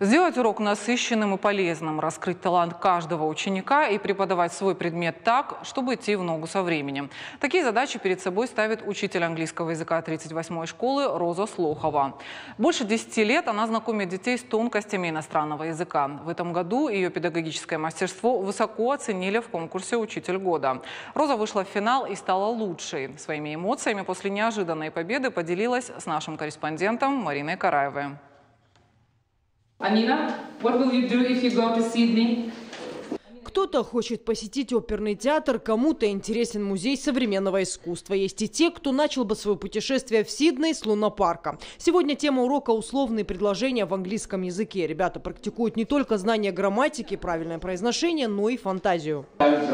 Сделать урок насыщенным и полезным, раскрыть талант каждого ученика и преподавать свой предмет так, чтобы идти в ногу со временем. Такие задачи перед собой ставит учитель английского языка 38-й школы Роза Слохова. Больше 10 лет она знакомит детей с тонкостями иностранного языка. В этом году ее педагогическое мастерство высоко оценили в конкурсе «Учитель года». Роза вышла в финал и стала лучшей. Своими эмоциями после неожиданной победы поделилась с нашим корреспондентом Мариной Караевой. Amina, what will you do if you go to Sydney? Кто-то хочет посетить оперный театр, кому-то интересен музей современного искусства. Есть и те, кто начал бы свое путешествие в Сидней с лунопарка. Сегодня тема урока «Условные предложения в английском языке». Ребята практикуют не только знание грамматики, правильное произношение, но и фантазию.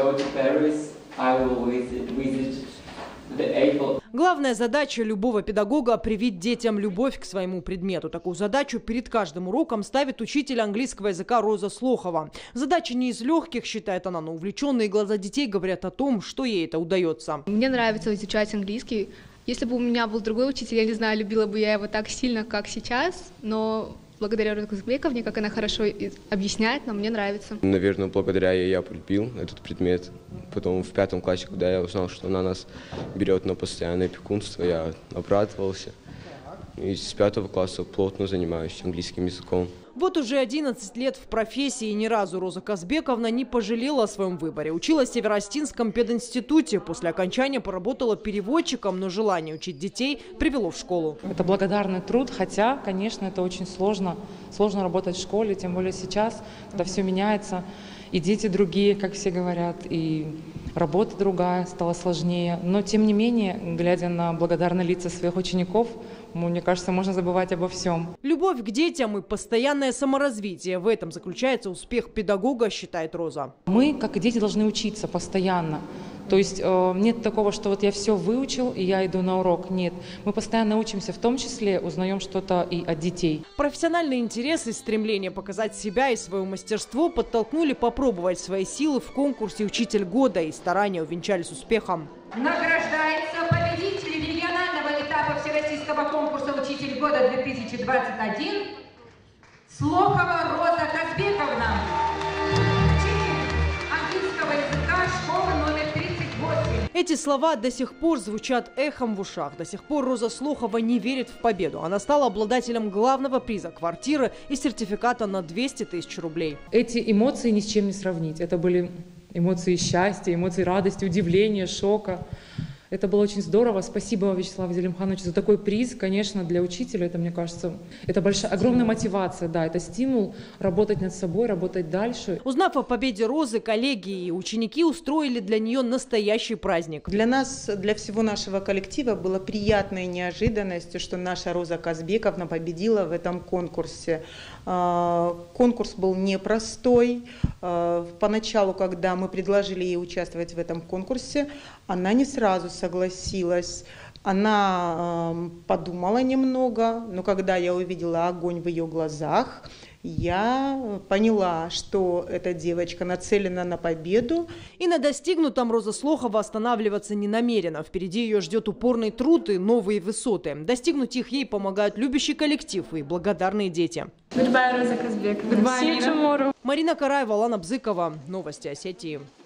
Главная задача любого педагога – привить детям любовь к своему предмету. Такую задачу перед каждым уроком ставит учитель английского языка Роза Слохова. Задача не из легких, считает она, но увлеченные глаза детей говорят о том, что ей это удается. Мне нравится изучать английский. Если бы у меня был другой учитель, я не знаю, любила бы я его так сильно, как сейчас, но благодаря Розе Казбековне, как она хорошо объясняет, но мне нравится. Наверное, благодаря ей я полюбил этот предмет. Потом в 5 классе, когда я узнал, что она нас берет на постоянное опекунство, я обрадовался. И с 5 класса плотно занимаюсь английским языком. Вот уже 11 лет в профессии, и ни разу Роза Казбековна не пожалела о своем выборе. Училась в Североостинском пединституте. После окончания поработала переводчиком, но желание учить детей привело в школу. Это благодарный труд, хотя, конечно, это очень сложно. Сложно работать в школе, тем более сейчас, когда все меняется. И дети другие, как все говорят, и работа другая, стала сложнее. Но, тем не менее, глядя на благодарные лица своих учеников, мне кажется, можно забывать обо всем. Любовь к детям и постоянное саморазвитие. В этом заключается успех педагога, считает Роза. Мы, как и дети, должны учиться постоянно. То есть нет такого, что вот я все выучил и я иду на урок. Нет, мы постоянно учимся, в том числе узнаем что-то и от детей. Профессиональный интерес и стремление показать себя и свое мастерство подтолкнули попробовать свои силы в конкурсе «Учитель года», и старания увенчались успехом. Награждается победитель регионального этапа всероссийского конкурса «Учитель года-2021» Слохова Роза Казбековна. Эти слова до сих пор звучат эхом в ушах. До сих пор Роза Слохова не верит в победу. Она стала обладателем главного приза – квартиры и сертификата на 200 тысяч рублей. Эти эмоции ни с чем не сравнить. Это были эмоции счастья, эмоции радости, удивления, шока. Это было очень здорово. Спасибо, Вячеславу Зелимхановичу, за такой приз. Конечно, для учителя это, мне кажется, это большая, огромная мотивация. Да, это стимул работать над собой, работать дальше. Узнав о победе Розы, коллеги и ученики устроили для нее настоящий праздник. Для нас, для всего нашего коллектива была приятной неожиданностью, что наша Роза Казбековна победила в этом конкурсе. Конкурс был непростой. Поначалу, когда мы предложили ей участвовать в этом конкурсе, она не сразу согласилась. Она подумала немного, но когда я увидела огонь в ее глазах, я поняла, что эта девочка нацелена на победу. И на достигнутом Роза Слохова останавливаться не намерена. Впереди ее ждет упорный труд и новые высоты. Достигнуть их ей помогают любящий коллектив и благодарные дети. Goodbye, Роза Казбековна. Марина Караева, Алана Бзыкова. Новости Осетии.